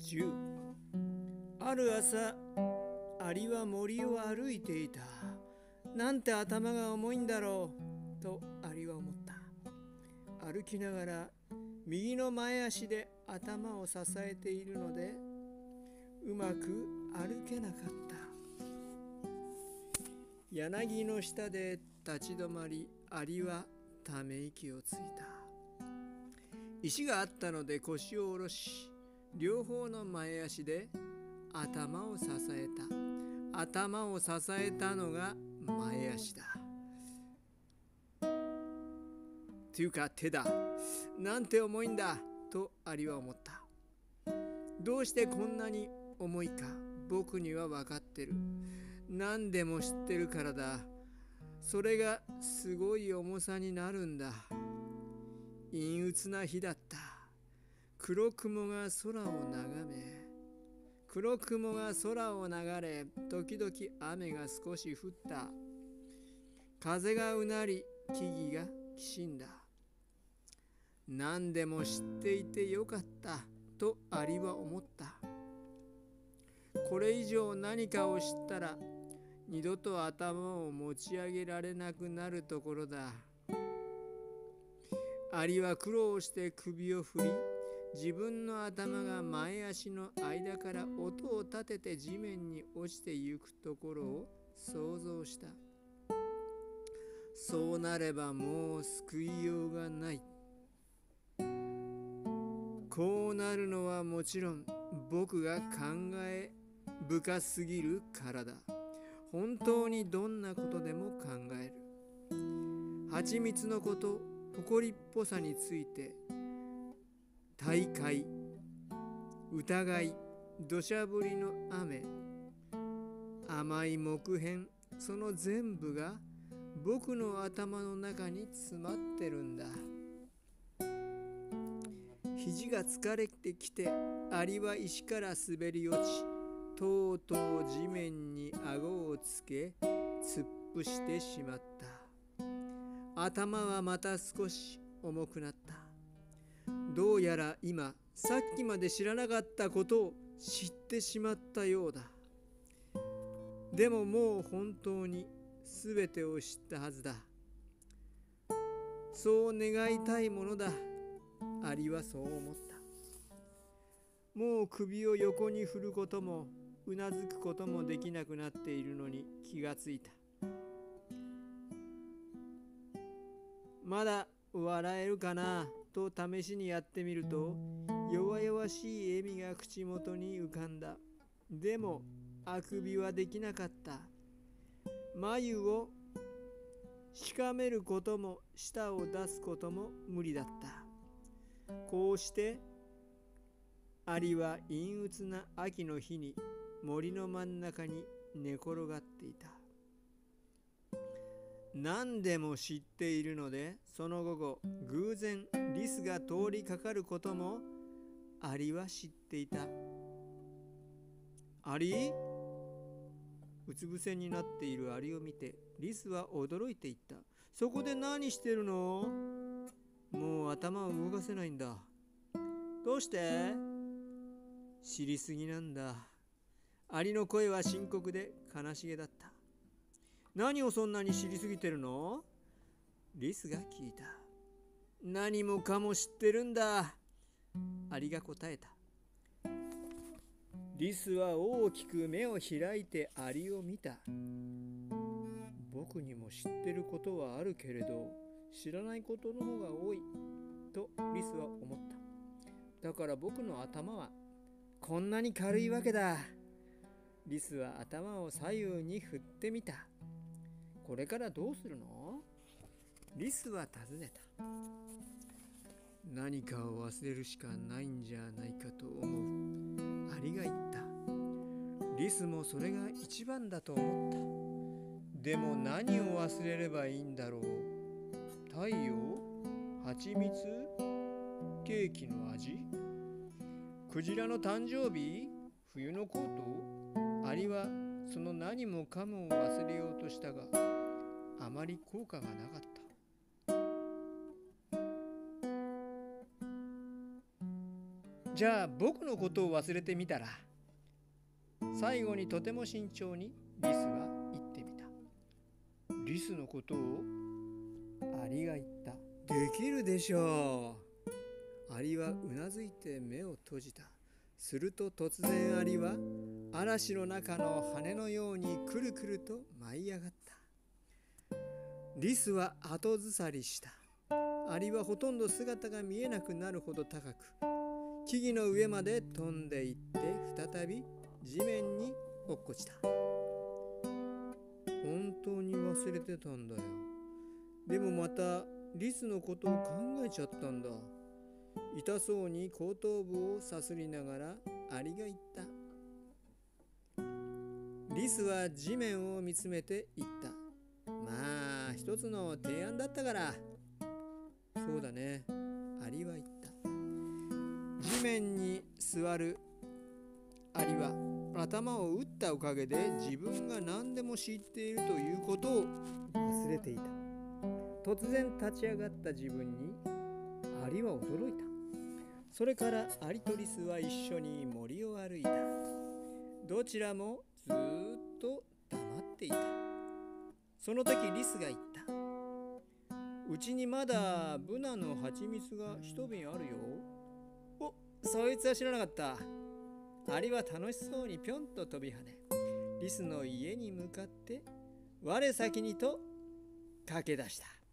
10。ある朝、アリは森を歩いていた。なんて頭が重いんだろうとアリは思った。歩きながら右の前足で頭を支えているのでうまく歩けなかった。柳の下で立ち止まり、アリはため息をついた。石があったので腰を下ろし、両方の前足で頭を支えた。頭を支えたのが前足だ。というか手だ。なんて重いんだとアリは思った。どうしてこんなに重いか僕には分かってる。何でも知ってるからだ。それがすごい重さになるんだ。陰鬱な日だった。黒雲が空を眺め、流れ、時々雨が少し降った。風がうなり、木々がきしんだ。何でも知っていてよかったとアリは思った。これ以上何かを知ったら二度と頭を持ち上げられなくなるところだ。アリは苦労して首を振り、自分の頭が前足の間から音を立てて地面に落ちてゆくところを想像した。そうなればもう救いようがない。こうなるのはもちろん僕が考え深すぎるからだ。本当にどんなことでも考える。蜂蜜のこと、誇りっぽさについて、大海、疑い、土砂降りの雨、甘い木片、その全部が僕の頭の中に詰まってるんだ。肘が疲れてきて、アリは石から滑り落ち、とうとう地面に顎をつけ、突っ伏してしまった。頭はまた少し重くなった。どうやら今、さっきまで知らなかったことを知ってしまったようだ。でももう本当に全てを知ったはずだ。そう願いたいものだ。アリはそう思った。もう首を横に振ることもうなずくこともできなくなっているのに気がついた。まだ笑えるかなと試しにやってみると、弱々しい笑みが口元に浮かんだ。でもあくびはできなかった。眉をしかめることも舌を出すことも無理だった。こうしてアリは陰鬱な秋の日に森の真ん中に寝転がっていた。何でも知っているので、その午後偶然リスが通りかかることもアリは知っていた。アリ？うつ伏せになっているアリを見てリスは驚いていった。そこで何してるの？もう頭を動かせないんだ。どうして？知りすぎなんだ。アリの声は深刻で悲しげだった。何をそんなに知りすぎてるの？リスが聞いた。何もかも知ってるんだ。アリが答えた。リスは大きく目を開いてアリを見た。僕にも知ってることはあるけれど、知らないことの方が多いとリスは思った。だから僕の頭はこんなに軽いわけだ。リスは頭を左右に振ってみた。これからどうするの？リスは尋ねた。何かを忘れるしかないんじゃないかと思う。アリが言った。リスもそれが一番だと思った。でも何を忘れればいいんだろう。太陽？蜂蜜？ケーキの味？クジラの誕生日？冬のコート？アリはその何もかもを忘れようとしたが、あまり効果がなかった。 じゃあ僕のことを忘れてみたら。最後にとても慎重にリスは言ってみた。リスのことをアリが言った。できるでしょう。アリはうなずいて目を閉じた。すると突然アリは嵐の中の羽のようにくるくると舞い上がった。リスは後ずさりした。アリはほとんど姿が見えなくなるほど高く、木々の上まで飛んでいって再び地面に落っこちた。本当に忘れてたんだよ。でもまたリスのことを考えちゃったんだ。痛そうに後頭部をさすりながらアリが言った。リスは地面を見つめて言った。まあ一つの提案だったから。そうだね、アリは言った。地面に座るアリは頭を打ったおかげで自分が何でも知っているということを忘れていた。突然立ち上がった自分にアリは驚いた。それからアリとリスは一緒に森を歩いた。どちらもずっと黙っていた。その時リスが言った。うちにまだブナの蜂蜜が一瓶あるよ。お、そいつは知らなかった。アリは楽しそうにぴょんと飛び跳ね、リスの家に向かって我先にと駆け出した。